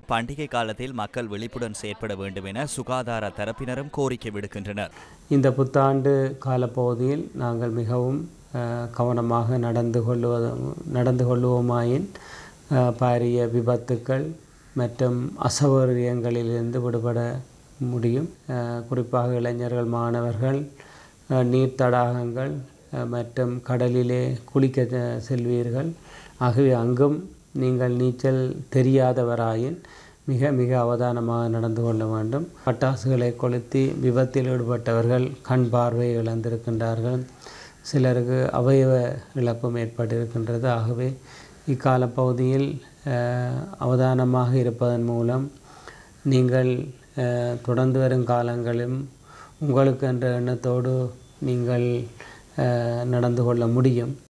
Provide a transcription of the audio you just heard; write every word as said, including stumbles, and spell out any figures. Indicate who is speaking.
Speaker 1: பண்டிகை காலத்தில் மக்கள் விழிப்புடன் செயற்பட வேண்டும் என சுகாதார தரப்பினரும் கோரிக்கை விடுக்கின்றனர்.
Speaker 2: இந்த புத்தாண்டு காலப்பகுதியில் நாங்கள் மிகவும் கவனமாக நடந்து கொள்வது நடந்து கொள்வோமாயின் பாரிய விபத்துக்கள் மற்றும் அசௌகரியங்களிலிருந்து விடுபட முடியும். குறிப்பாக இளைஞர்கள், மாணவர்கள், நீர் தடாகங்கள் மற்றும் கடலிலே குளிக்க செல்வீர்கள். ஆகவே அங்கும் நீங்கள் நீச்சல் தெரியாதவராயின் மிக மிக அவதானமாக நடந்து கொள்ள வேண்டும். பட்டாசுகளை கொளுத்தி விபத்தில் ஈடுபட்டவர்கள் கண் பார்வை இழந்திருக்கின்றார்கள். சிலருக்கு அவயவ இழப்பும் ஏற்பட்டிருக்கின்றது. ஆகவே இக்கால பகுதியில் அவதானமாக இருப்பதன் மூலம் நீங்கள் தொடர்ந்து வரும் காலங்களும் உங்களுக்கு என்ற எண்ணத்தோடு நீங்கள் நடந்து கொள்ள முடியும்.